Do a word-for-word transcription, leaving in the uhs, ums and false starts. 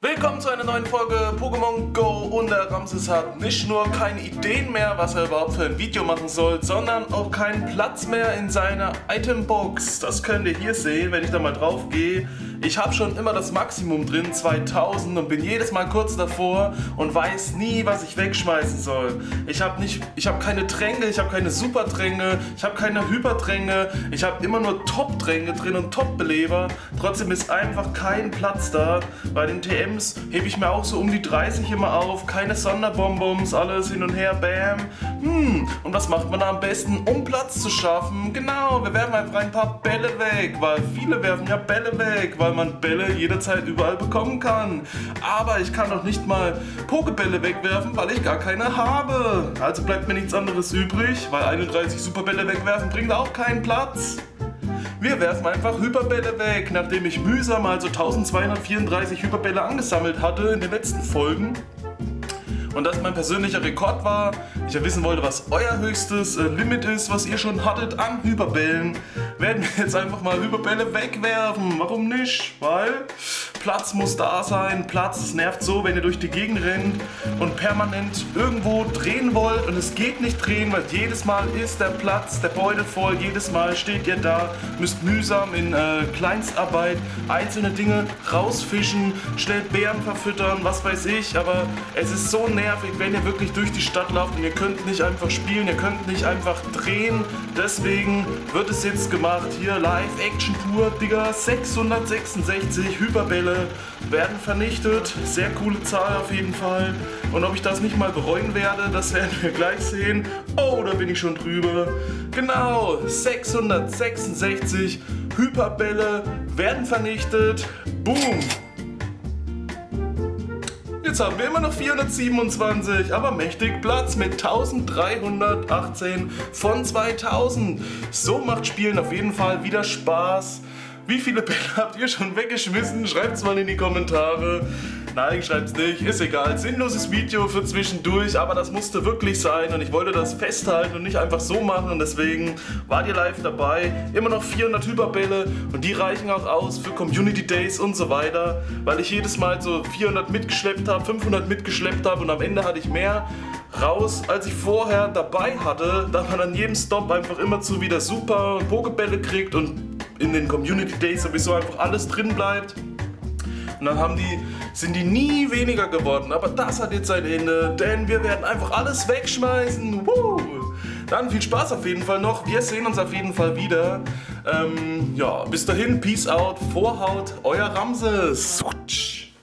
Willkommen zu einer neuen Folge Pokémon Go und der Ramses hat nicht nur keine Ideen mehr, was er überhaupt für ein Video machen soll, sondern auch keinen Platz mehr in seiner Itembox. Das könnt ihr hier sehen, wenn ich da mal drauf gehe. Ich habe schon immer das Maximum drin, zweitausend, und bin jedes Mal kurz davor und weiß nie, was ich wegschmeißen soll. Ich habe nicht, ich habe keine Tränke, ich habe keine Supertränke, ich habe keine Hypertränke, ich habe immer nur Top-Tränke drin und Top-Beleber. Trotzdem ist einfach kein Platz da. Bei den T Ms hebe ich mir auch so um die dreißig immer auf, keine Sonderbonbons, alles hin und her, bam. Hm, und was macht man da am besten, um Platz zu schaffen? Genau, wir werfen einfach ein paar Bälle weg, weil viele werfen ja Bälle weg, weil man Bälle jederzeit überall bekommen kann. Aber ich kann doch nicht mal Pokebälle wegwerfen, weil ich gar keine habe. Also bleibt mir nichts anderes übrig, weil einunddreißig Superbälle wegwerfen bringt auch keinen Platz. Wir werfen einfach Hyperbälle weg, nachdem ich mühsam also eintausendzweihundertvierunddreißig Hyperbälle angesammelt hatte in den letzten Folgen. Und das mein persönlicher Rekord war. Ich ja wissen wollte, was euer höchstes äh, Limit ist, was ihr schon hattet an Hyperbällen, werden wir jetzt einfach mal Hyperbälle wegwerfen. Warum nicht? Weil Platz muss da sein. Platz, es nervt so, wenn ihr durch die Gegend rennt und permanent irgendwo drehen wollt und es geht nicht drehen, weil jedes Mal ist der Platz, der Beutel voll. Jedes Mal steht ihr da, müsst mühsam in äh, Kleinstarbeit einzelne Dinge rausfischen, schnell Bären verfüttern, was weiß ich. Aber es ist so nervig, wenn ihr wirklich durch die Stadt lauft und ihr könnt nicht einfach spielen, ihr könnt nicht einfach drehen. Deswegen wird es jetzt gemacht. Hier Live-Action pur, Digga. sechshundertsechsundsechzig Hyperbälle werden vernichtet. Sehr coole Zahl auf jeden Fall. Und ob ich das nicht mal bereuen werde, das werden wir gleich sehen. Oh, da bin ich schon drüber. Genau, sechshundertsechsundsechzig Hyperbälle werden vernichtet. Boom. Jetzt haben wir immer noch vierhundertsiebenundzwanzig, aber mächtig Platz mit eintausenddreihundertachtzehn von zweitausend. So macht Spielen auf jeden Fall wieder Spaß. Wie viele Bälle habt ihr schon weggeschmissen? Schreibt's mal in die Kommentare. Nein, schreibt's nicht, ist egal. Sinnloses Video für zwischendurch, aber das musste wirklich sein und ich wollte das festhalten und nicht einfach so machen und deswegen wart ihr live dabei. Immer noch vierhundert Hyperbälle und die reichen auch aus für Community Days und so weiter, weil ich jedes Mal so vierhundert mitgeschleppt habe, fünfhundert mitgeschleppt habe und am Ende hatte ich mehr raus, als ich vorher dabei hatte, da man an jedem Stop einfach immer zu wieder super Pokebälle kriegt und in den Community Days sowieso einfach alles drin bleibt. Und dann haben die, sind die nie weniger geworden. Aber das hat jetzt ein Ende, denn wir werden einfach alles wegschmeißen. Woo! Dann viel Spaß auf jeden Fall noch. Wir sehen uns auf jeden Fall wieder. Ähm, ja, bis dahin, Peace out, Vorhaut, euer Ramses.